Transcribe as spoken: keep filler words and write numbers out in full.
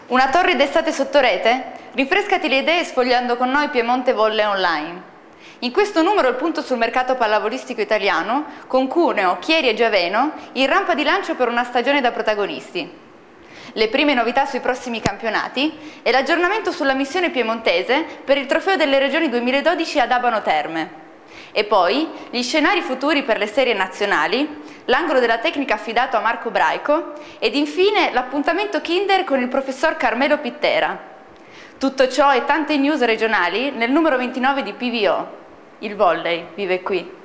Una torrida estate sotto rete? Rinfrescati le idee sfogliando con noi Piemonte Volley Online. In questo numero il punto sul mercato pallavolistico italiano, con Cuneo, Chieri e Giaveno in rampa di lancio per una stagione da protagonisti. Le prime novità sui prossimi campionati e l'aggiornamento sulla missione piemontese per il Trofeo delle Regioni duemiladodici ad Abano Terme. E poi gli scenari futuri per le serie nazionali, l'angolo della tecnica affidato a Marco Braico ed infine l'appuntamento Kinder con il professor Carmelo Pittera. Tutto ciò e tante news regionali nel numero ventinove di P V O. Il volley vive qui.